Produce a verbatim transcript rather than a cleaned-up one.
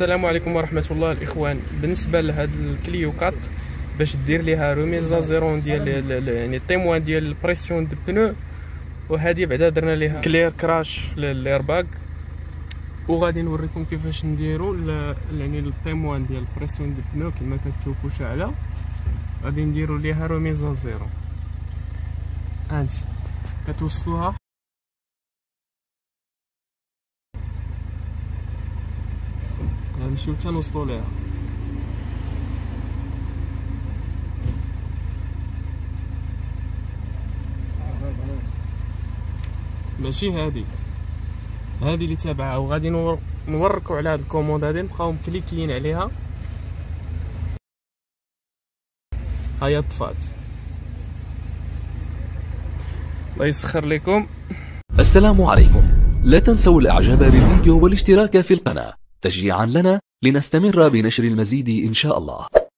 السلام عليكم ورحمه الله الاخوان. بالنسبه لهاد الكليو كات باش دير ليها روميزا زيرون ديال يعني التيموان ديال البريسيون دو بنو، وهذه بعدا درنا ليها كلير كراش للايرباغ، وغادي نوريكم كيفاش نديروا يعني التيموان ديال البريسيون دو بنو كما كتشوفوا شاعله. غادي نديروا ليها روميزا زيرو، هانت كتوصلوها غنمشيو حتى نوصلوا ليها. ماشي هادي هادي اللي تابعها، وغادي نور... نوركو على هاد الكوموند هادي، نبقاو مكليكيين عليها. هيا طفات، الله يسخر لكم. السلام عليكم، لا تنسوا الاعجاب بالفيديو والاشتراك في القناة تشجيعا لنا لنستمر بنشر المزيد ان شاء الله.